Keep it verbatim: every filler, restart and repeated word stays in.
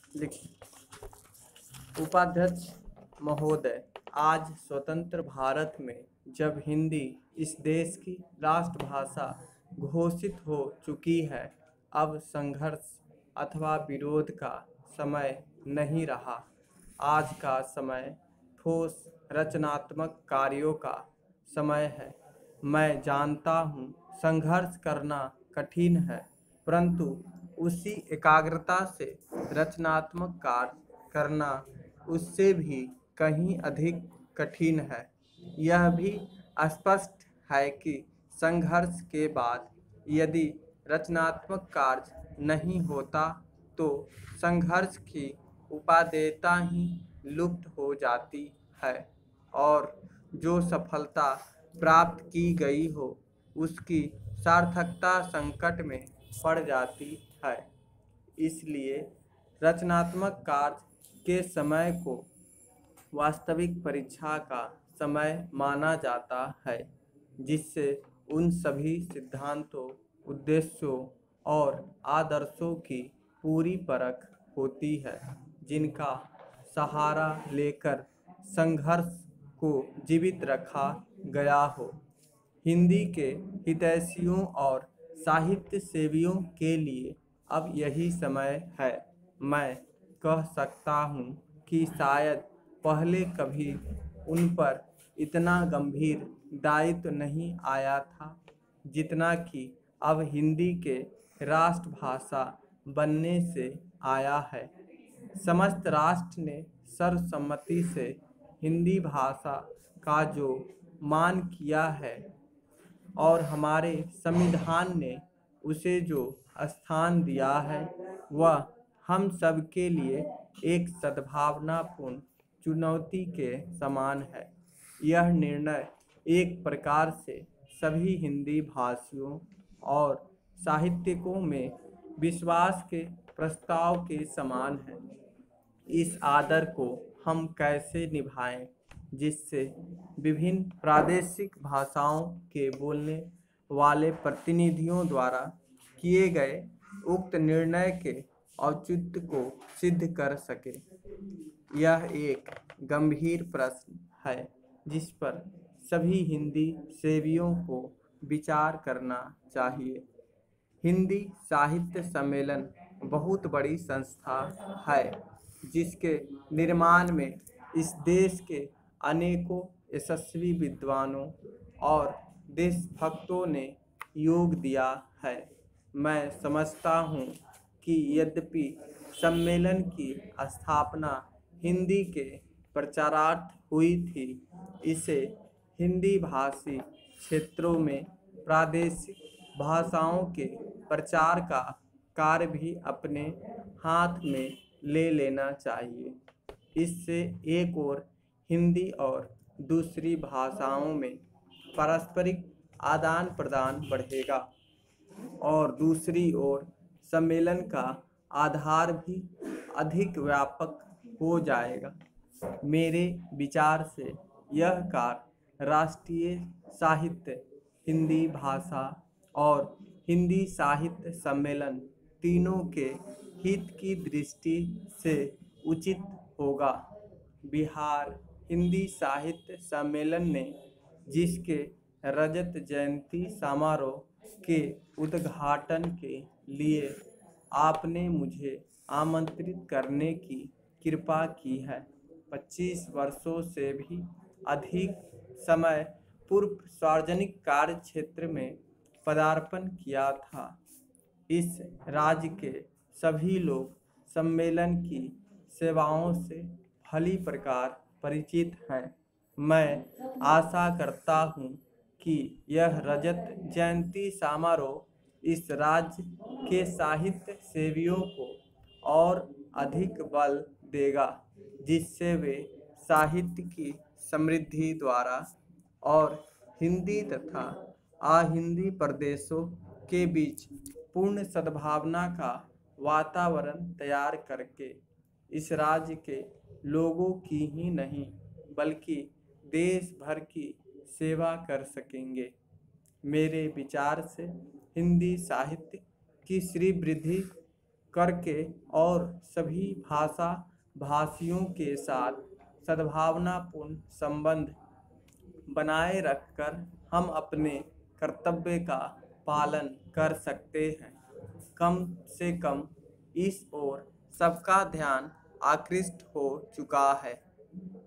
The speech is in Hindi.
लिख उपाध्यक्ष महोदय, आज स्वतंत्र भारत में जब हिंदी इस देश की राष्ट्रभाषा घोषित हो चुकी है, अब संघर्ष अथवा विरोध का समय नहीं रहा। आज का समय ठोस रचनात्मक कार्यों का समय है। मैं जानता हूँ संघर्ष करना कठिन है, परंतु उसी एकाग्रता से रचनात्मक कार्य करना उससे भी कहीं अधिक कठिन है। यह भी स्पष्ट है कि संघर्ष के बाद यदि रचनात्मक कार्य नहीं होता तो संघर्ष की उपादेयता ही लुप्त हो जाती है और जो सफलता प्राप्त की गई हो उसकी सार्थकता संकट में पड़ जाती है। इसलिए रचनात्मक कार्य के समय को वास्तविक परीक्षा का समय माना जाता है, जिससे उन सभी सिद्धांतों, उद्देश्यों और आदर्शों की पूरी परख होती है जिनका सहारा लेकर संघर्ष को जीवित रखा गया हो। हिंदी के हितैषियों और साहित्य सेवियों के लिए अब यही समय है। मैं कह सकता हूँ कि शायद पहले कभी उन पर इतना गंभीर दायित्व नहीं आया था जितना कि अब हिंदी के राष्ट्रभाषा बनने से आया है। समस्त राष्ट्र ने सर्वसम्मति से हिंदी भाषा का जो मान किया है और हमारे संविधान ने उसे जो स्थान दिया है, वह हम सब के लिए एक सद्भावनापूर्ण चुनौती के समान है। यह निर्णय एक प्रकार से सभी हिंदी भाषियों और साहित्यिकों में विश्वास के प्रस्ताव के समान है। इस आदर को हम कैसे निभाएं जिससे विभिन्न प्रादेशिक भाषाओं के बोलने वाले प्रतिनिधियों द्वारा किए गए उक्त निर्णय के औचित्य को सिद्ध कर सके। यह एक गंभीर प्रश्न है जिस पर सभी हिंदी सेवियों को विचार करना चाहिए। हिंदी साहित्य सम्मेलन बहुत बड़ी संस्था है जिसके निर्माण में इस देश के अनेकों यशस्वी विद्वानों और देशभक्तों ने योग दिया है। मैं समझता हूँ कि यद्यपि सम्मेलन की स्थापना हिंदी के प्रचारार्थ हुई थी, इसे हिंदी भाषी क्षेत्रों में प्रादेशिक भाषाओं के प्रचार का कार्य भी अपने हाथ में ले लेना चाहिए। इससे एक ओर हिंदी और दूसरी भाषाओं में पारस्परिक आदान प्रदान बढ़ेगा और दूसरी ओर सम्मेलन का आधार भी अधिक व्यापक हो जाएगा। मेरे विचार से यह कार्य राष्ट्रीय साहित्य, हिंदी भाषा और हिंदी साहित्य सम्मेलन तीनों के हित की दृष्टि से उचित होगा। बिहार हिंदी साहित्य सम्मेलन ने जिसके रजत जयंती समारोह के उद्घाटन के लिए आपने मुझे आमंत्रित करने की कृपा की है, पच्चीस वर्षों से भी अधिक समय पूर्व सार्वजनिक कार्य क्षेत्र में पदार्पण किया था। इस राज्य के सभी लोग सम्मेलन की सेवाओं से भली प्रकार परिचित हैं। मैं आशा करता हूँ कि यह रजत जयंती समारोह इस राज्य के साहित्य सेवियों को और अधिक बल देगा, जिससे वे साहित्य की समृद्धि द्वारा और हिंदी तथा अहिंदी प्रदेशों के बीच पूर्ण सद्भावना का वातावरण तैयार करके इस राज्य के लोगों की ही नहीं बल्कि देश भर की सेवा कर सकेंगे। मेरे विचार से हिंदी साहित्य की श्री वृद्धि करके और सभी भाषा भाषियों के साथ सद्भावनापूर्ण संबंध बनाए रखकर हम अपने कर्तव्य का पालन कर सकते हैं। कम से कम इस ओर सबका ध्यान आकृष्ट हो चुका है।